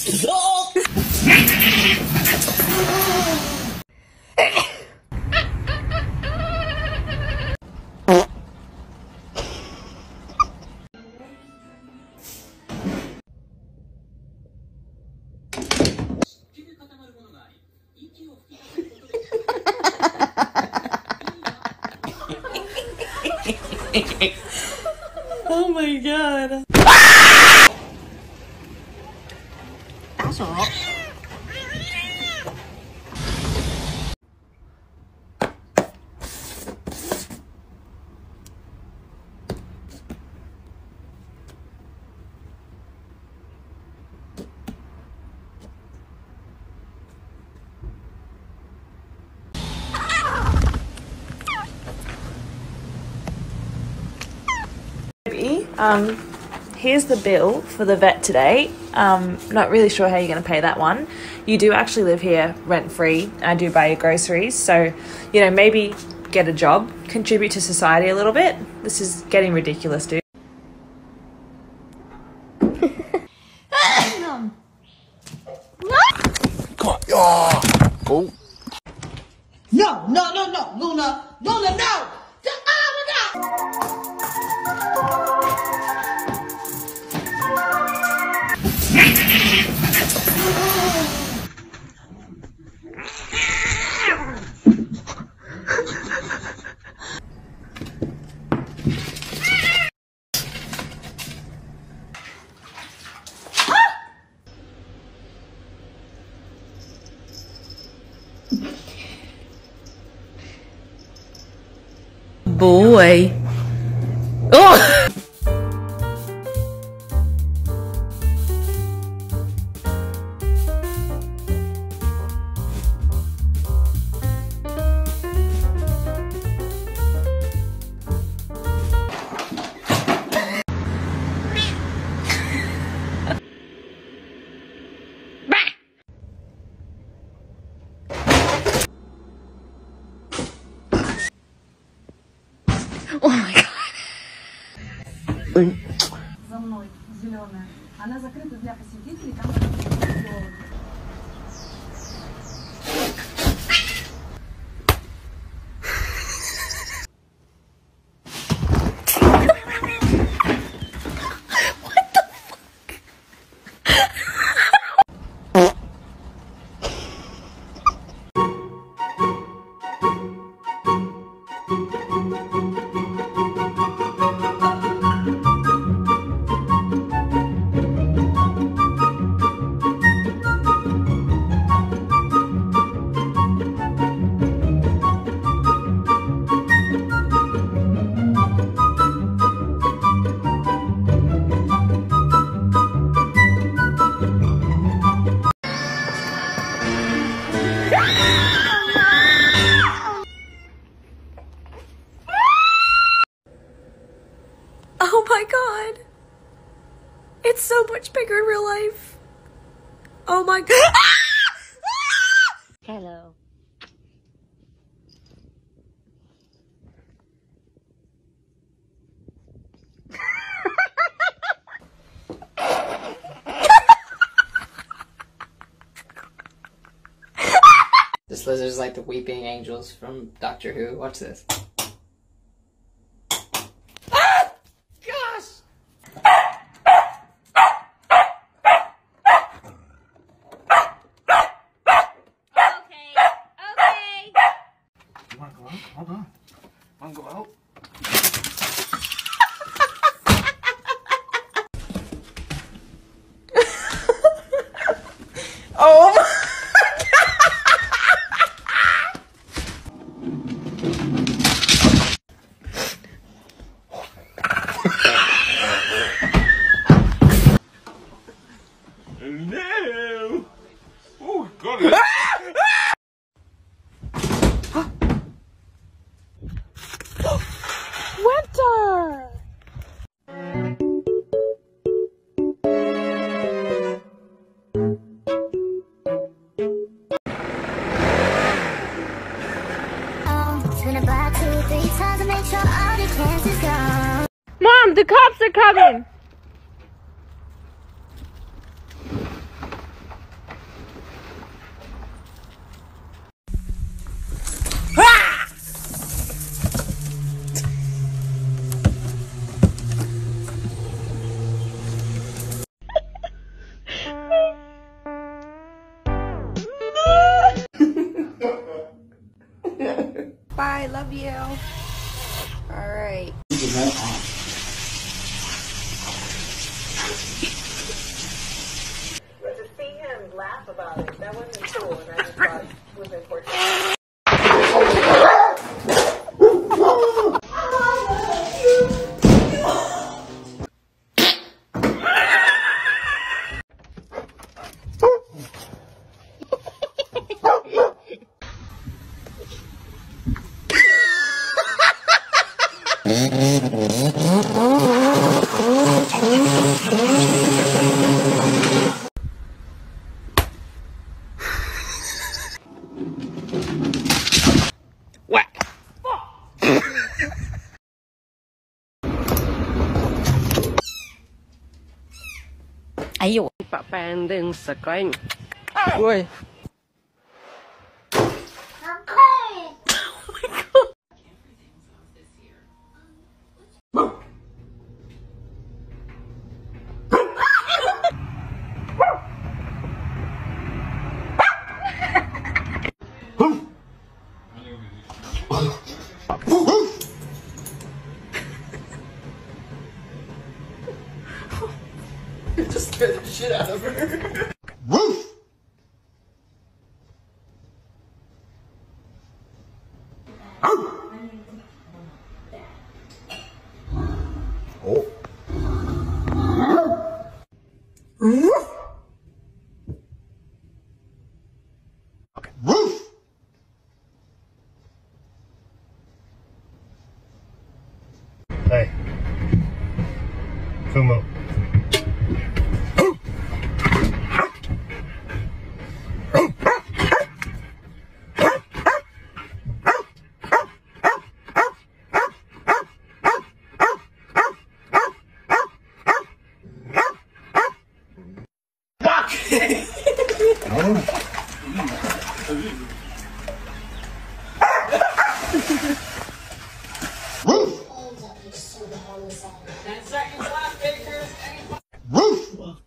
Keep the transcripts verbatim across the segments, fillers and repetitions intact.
Oh my god. That's all right. Um, here's the bill for the vet today. Um, not really sure how you're going to pay that one. You do actually live here rent-free. I do buy your groceries. So, you know, maybe get a job, contribute to society a little bit. This is getting ridiculous, dude. Come on. Oh. Oh. No, no, no, no, Luna. Luna, no! Oh, my God! Boy. Oh! Oh my god. За мной зеленая. Она закрыта для посетителей. Там Oh my god. It's so much bigger in real life. Oh my god. Hello. This lizard's like the weeping angels from Doctor Who. Watch this. Ah! Gosh! Okay, okay. You wanna go out? Hold on. Wanna go out? Oh my. No! Oh, got it! Winter! Mom, the cops are coming! you. All right. To see him laugh about it, that wasn't cool, and I just thought it was important. Whack! Ayo. Pak pending sekali. Woi. It just scared the shit out of her. Woof! Oh. Okay. Woof! Hey. Fumo. Woof!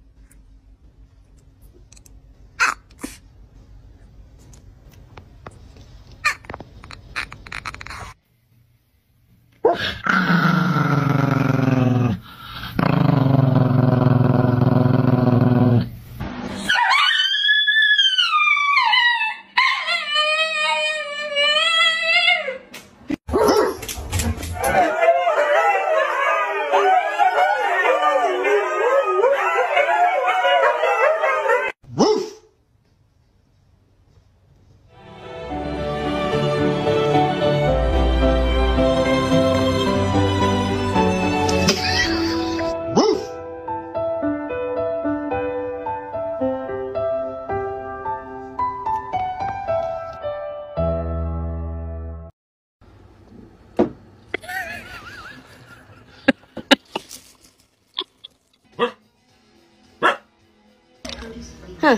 Huh.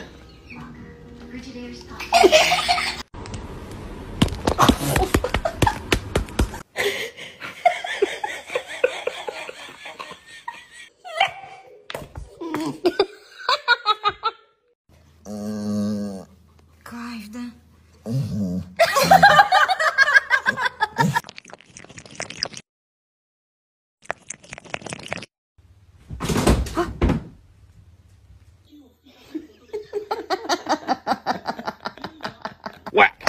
Кайф, да? Whack!